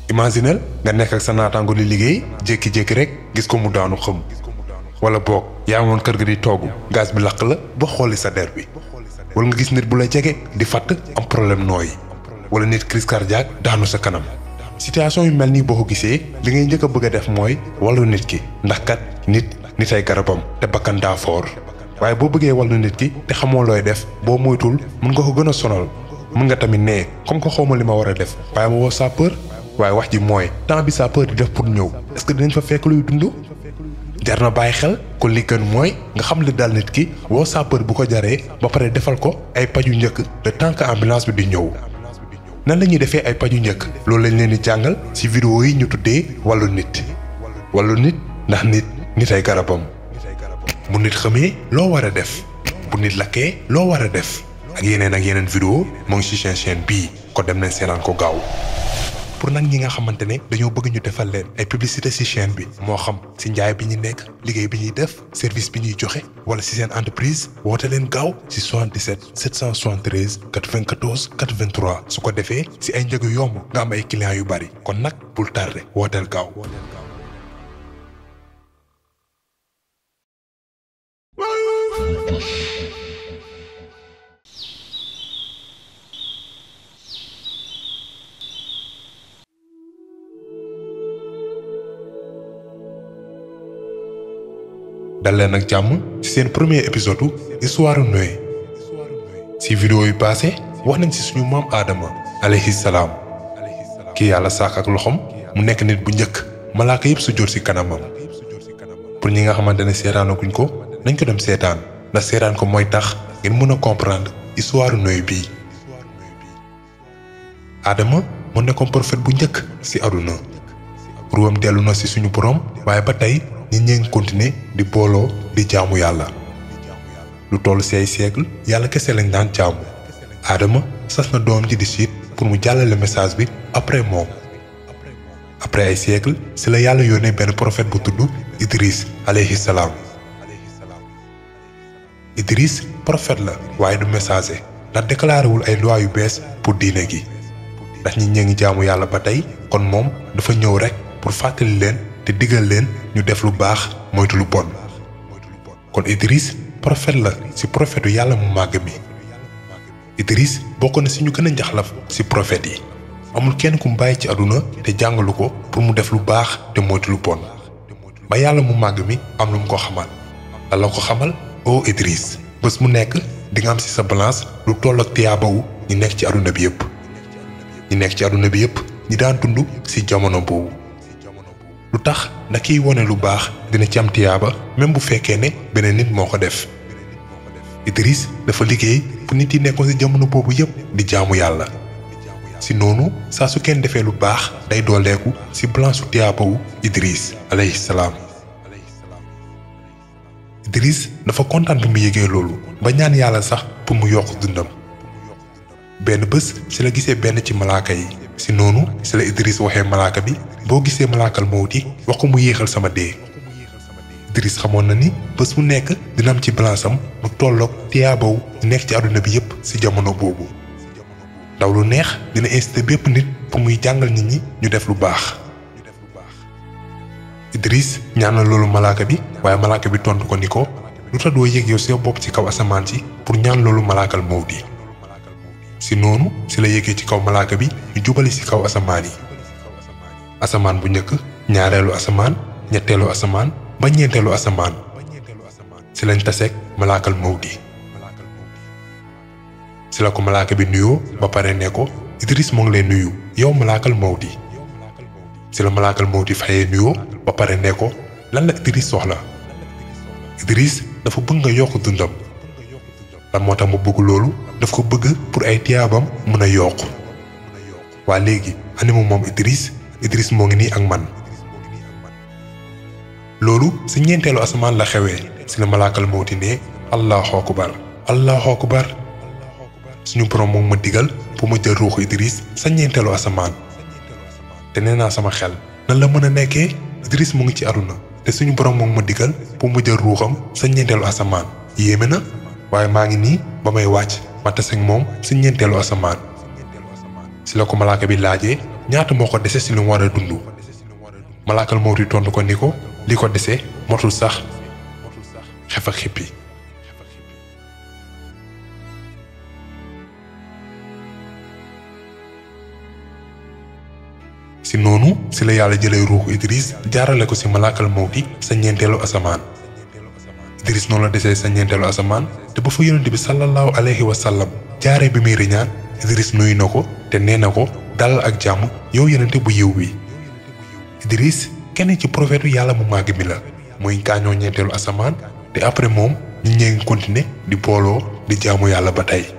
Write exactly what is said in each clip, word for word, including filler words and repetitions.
imaginel nga nekk ak sa naataango di liggéey jékki-jékki rek gis ko mu daanu xëm wala boog yaa woon kër ga di togg gaz bi lakk la ba xooli sa der bi wala nga gis nit bu la jege di fatt am problème nooyi wala nit crise cardiaque daanu sa kanam situation yu mel nii boo ko gisee li ngay njëkk a bëgg a def mooy wàllu nit ki ndax kat nit nit ay garabam te bakkan daa foor waaye boo bëggee wàllu nit ki te xamoo looy def boo moytul mën nga ko gën a sonal mën nga tamit nee comme que xawma li ma war a def waaye ma woo sapeur waaye wax ji mooy temps bi sapeur di def pour ñëw est-ce que dinañ fa fekk luy dund jar na bàyyi xel kon li gën mooy nga xam li dal nit ki woo sapeur bu ko jaree ba pare defal ko ay paju njëkk le temps que ambulance bi di ñëw nan la ñuy defee ay paju njëkk loolu lañ leen di jàngal ci vidéo yi ñu tuddee wàllu nit wàllu nit ndax nit nit ay garabam bu nit xamee loo war a def bu nit lakkee loo war a def ak yeneen ak yeneen vidéo moo ngi ci seen chaîne bii ko dem nañ seetaan ko gaaw pour nag ñi nga xamante ne dañoo bëgg ñu defal leen ay publicité ci chaîne bi moo xam ci njaay bi ñu nekk liggéey bi ñuy def service bi ñuy joxe wala ci seen entreprise woote leen gaaw ci soixante-dix-sept sept cent soixante-treize quatre-vingt-quatorze quatre-vingt-trois su ko defee ci ay njëg yu yomb nga am ay clients yu bari kon nag bul tardé wooteel gaaw. dal leen ak jàmm ci seen premier épisode histoire Noé ci vidéo yu passé wax nañ ci suñu maam Adama alayhi salaam kii yàlla sàkk ak loxom mu nekk nit bu njëkk malaaka yëpp su jot ci kanamam pour ñi nga xamante ne seetaanaguñ ko nañ ko dem seetaan ndax seetaan ko mooy tax ngeen mën a comprendre histoire Noé bii. Adama mu nekkoon prophète bu njëkk ci àdduna ruwam dellu na ci suñu borom waaye ba tey nit ñi ngi continuer di booloo di jaamu yàlla lu toll ci ay siècle yàlla kese lañ daan jaamu Adama sas na doom ji di siit pour mu jàllale message bi après moom après ay siècle ci la yàlla yónnee benn prophète bu tudd Idris alayhi salaam Idris prophète la waaye du messager ndax déclaré wul ay loi yu bees pour diine gi ndax ñi ñi ngi jaamu yàlla ba tey kon moom dafa ñëw rek pour fàttali leen te digal leen ñu def lu baax moytu lu bon kon Idris prophète la ci prophète yàlla mu màgg mi Idris bokk na ci ñu gën a njaxlaf ci prophète yi amul kenn ku mu bàyyi ci àdduna te jàngalu ko pour mu def lu baax te moytu lu bon ba yàlla mu màgg mi am lu mu ko xamal la la ko xamal o Idris bés mu nekk di nga am ci sa balance lu toll ak tiyaabawu ñi nekk ci àdduna bi yépp ñi nekk ci àdduna bi yépp ñi daan dund ci jamono boobu lu tax ndax kiy wone lu baax dina ci am tiyaaba même bu fekkee ne beneen nit moo ko def Idris dafa liggéey pour nit yi nekkoon ci jamono boobu yépp di jaamu yàlla ci noonu saa su kenn defee lu baax day dooleeku ci balance su tiyaaba wu Idris alayhi salaam Idris dafa kontaan bi mu yëgee loolu ba ñaan yàlla sax pour mu yokk dundam benn bés ci la gisee benn ci malaaka yi ci noonu ci la Idris waxee malaaka bi boo gisee malaakal mawti wax ko mu yéexal sama dee Idris xamoon na ni bés mu nekk dina am ci balance am mu tolloog tiyaabaw nekk ci àdduna bi yépp ci jamono boobu ndaw lu neex dina inciter bépp nit pour muy jàngal nit ñi ñu def lu baax Idris ñaanal loolu malaaka bi waaye malaaka bi tontu ko ni ko lu tax doo yéeg yow sa bopp ci kaw asamaan si pour ñaan loolu malaakal mawti ci noonu ci la yéegee ci kaw malaaka bi ñu jubali ci kaw asamaan yi asamaan bu njëkk ñaareelu asamaan ñetteelu asamaan ba ñeenteelu asamaan ci lañ taseeg malaakal mawti ci la ko malaaka bi nuyoo ba pare ne ko Idris moo ngi lay nuyu yow malaakal mawti ci la malaakal mawti fayee nuyoo ba pare ne ko lan la Idris soxla Idris dafa bëgg nga yokk dundam lan moo tax mu bëgg loolu daf ko bëgg pour ay tiyaabam mën a yokk waa léegi animu moom Idris Idris moo ngi nii ak man loolu ci ñeenteelu asamaan la xewee ci la malaakal mawti ne allahu akbar allahu akbar suñu borom moom ma digal pour ma jël ruuxu Idris sa ñeenteelu asamaan te nee naa sama xel nan la mën a nekkee Idris mu ngi ci àdduna te suñu borom moom ma digal pour ma jël ruuxam sa ñeenteelu asamaan yéeme na waaye maa ngi nii ba may wàcc ma tase ak moom ci ñeenteelu asamaan ci la ko malaaka bi laajee ñaata moo ko dese si lu mu war a dund. malaakal mawti tontu ko ni ko li ko dese motul sax xef ak xippi. si noonu si la yàlla jëlee ruuxu Idris jaarale ko si malaakal mawti sa ñeenteelu asamaan. Idris noonu la desee sa ñeenteelu asamaan te ba fa yonent bi sallallahu alayhi wa sallam jaaree bi muy riñaan Idris nuyu na ko te nee na ko dalal ak jàmm yow yonent bu yiw bi. Idris kenn ci prophète yàlla mu màgg mi la muy gaañoo ñeenteelu asamaan te après moom ñu ñee ngi continuer di booloo di jaamu yàlla ba tey.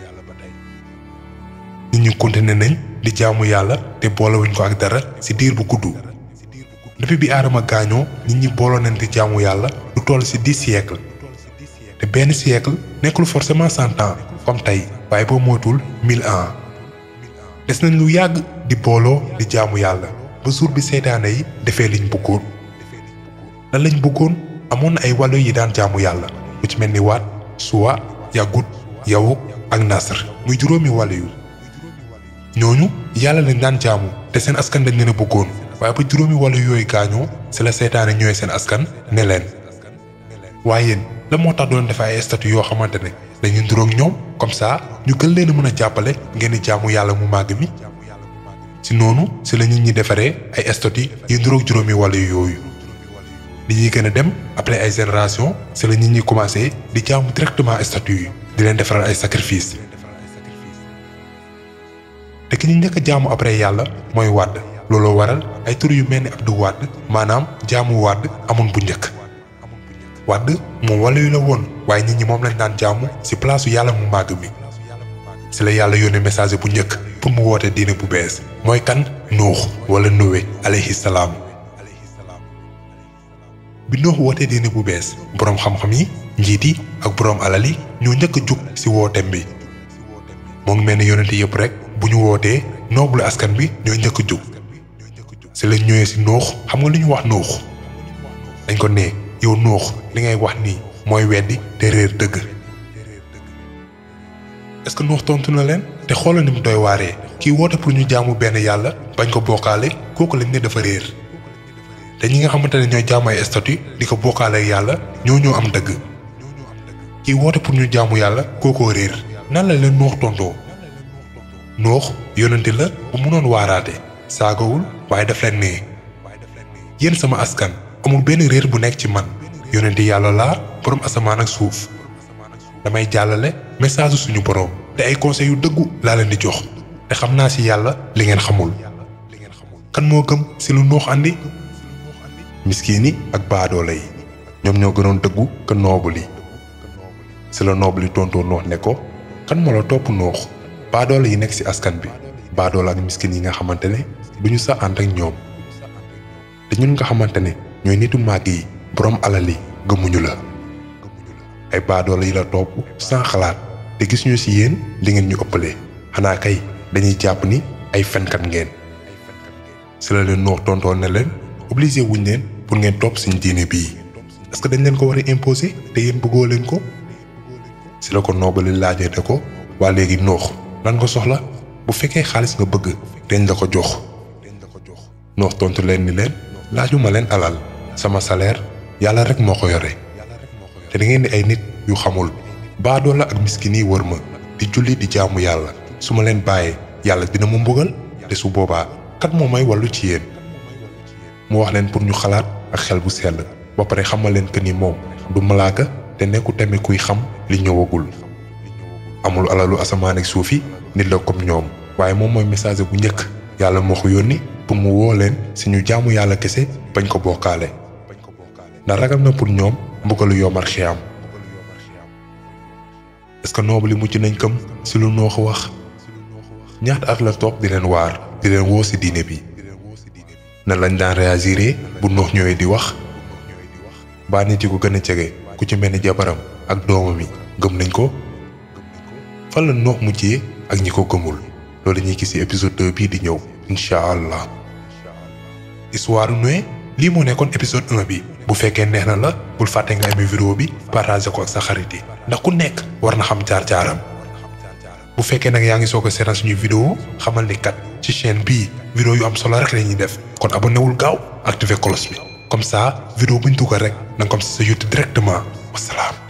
nit ñu continuer nañ di jaamu yàlla te boolewuñ ko ak dara ci diir bu gudd. depuis bi aadama gaañoo nit ñi booloo nañ di jaamu yàlla lu toll ci dix siècles te benn siècle nekkul forcément cent ans comme tey waaye boo moytul mille ans. des nañ lu yàgg di booloo di jaamu yàlla ba jour bi seytaane yi defee liñ bëggoon. lan lañ bëggoon amoon na ay wàllu yi daan jaamu yàlla lu ci mel ni waat suwa yàggut yawuk ak nasr muy juróomi wàllu yu ñooñu yàlla lañ daan jaamu te seen askan dañ leen a bëggoon waaye ba juróomi wàllu yooyu gaañoo ci la seytaane ñëwee seen askan ne leen waaye yéen la moo tax doon def ay statut yoo xamante ne dañuy nduroog ñoom comme ça ñu gën leen a mën a jàppale ngeen di jaamu yàlla mu màgg mi. ci noonu ci la nit ñi defaree ay statut yi nduroog juróomi wàllu yooyu. li ñuy gën a dem après ay génération ci la nit ñi commencé di jaamu directement statut yi di leen defaral ay sacrifice. te ki ñu njëkk a jaamu après yàlla mooy Wàdd looloo waral ay tur yu mel ni Abdu Wàdd maanaam jaamu Wàdd amoon bu njëkk. Wàdd moom wàllu yu la woon waaye nit ñi moom lañ daan jaamu ci palaasu yàlla mu màgg mi. ci la yàlla yónnee message bu njëkk pour mu woote diine bu bees mooy kan Nuux wala Noé alayhi salaam. bi Nuux wootee diine bu bees boroom xam-xam yi njiit yi ak boroom alal yi ñoo njëkk a jug ci wooteem bi. moo ngi mel ni yonent yëpp rek bu ñu wootee nooblu askan bi ñooy njëkk a jug. ci lañ ñëwee ci Nuux xam nga lu ñu wax Nuux dañ ko nee yow Nuux li ngay wax nii mooy weddi te réer dëgg. est-ce que Nuux tontu na leen te xoolal ni mu doy waaree kii woote pour ñu jaamu benn yàlla bañ ko bokkaale kooku lañ ne dafa réer. te ñi nga xamante ne ñooy jaamu ay statut di ko bokkaale ak yàlla ñoo ñoo am dëgg. kii woote pour ñu jaamu yàlla kookoo réer nan la leen Nuux tontoo. Nuux yonente la bu mënoon waaraate saagawul waaye daf leen ne yéen sama askan amul benn réer bu nekk ci man yonente yàlla laa boroom asamaan ak suuf damay jàllale message suñu boroom te ay conseils yu dëggu laa leen di jox te xam naa ci yàlla li ngeen xamul. kan moo gëm ci lu Nuux andi miskiin yi ak baadoole yi ñoom ñoo gënoon dëggu ka noobul yi. ci la noobul yi tontoo Nuux ne ko kan moo la topp Nuux baadoole yi nekk ci askan bi baadoole ak miskin yi nga xamante ne duñu sa ànd ak ñoom te ñun nga xamante ne ñooy nitu màgg yi boroom alal yi gëmuñu la. ay baadoole yi la topp sans xalaat te gis ñu ci yéen li ngeen ñu ëppalee xanaa kay dañuy jàpp ni ay fenkat ngeen. ci la leen Nuux tontoo ne leen obligé wuñ leen pour ngeen topp suñ diine bii est-ce que dañ leen ko war a imposer te yéen bëggoo leen ko. ci la ko noobali laajee ne ko waa léegi Nuux lan nga soxla bu fekkee xaalis nga bëgg dañ la ko jox. Nuux tontu leen ni leen laajuma leen alal sama salaire yàlla rek moo ko yore te da ngeen di ay nit yu xamul baadoola ak miskin yi wër ma di julli di jaamu yàlla su ma leen bàyyee yàlla dina ma mbugal te su boobaa kat moo may wàllu ci yéen. mu wax leen pour ñu xalaat ak xel bu sell ba pare xamal leen que ni moom du malaaka te nekku tamit kuy xam li ñëwagul. amul alalu asamaan ak suuf yi nit la comme ñoom waaye moom mooy message bu njëkk yàlla moo ko yónni pour mu woo leen si ñu jaamu yàlla kese bañ ko bokkaale ndax ragal na pour ñoom mbugalu yomal xiyaam. est-ce que noobu li mucc nañ këm si lu Nuux wax ñaata at la toog di leen waar di leen woo si diine bi nan lañ daan réagir bu Nuux ñëwee di wax baa nit yi ko gën a jege ku ci mel ni jabaram ak doomam yi gëm nañ ko. fan la Nuux mujjee ak ñi ko gëmul loolu ñuy gis ci épisode deux bii di ñëw incha allah. histoire Noé lii moo nekkoon épisode un bi bu fekkee neex na la bul fàtte nga aimé vidéo bi partager ko ak sa xarit yi ndax ku nekk war na xam jaar-jaaram bu fekkee nag yaa ngi soog a seetaan suñuy vidéo xamal ni kat ci chaîne bii vidéo yu am solo rek la ñuy def kon abonné wul gaaw activé cloche bi comme ça vidéo buñ dugal rek na nga ko am si sa YouTube directement wasalaam.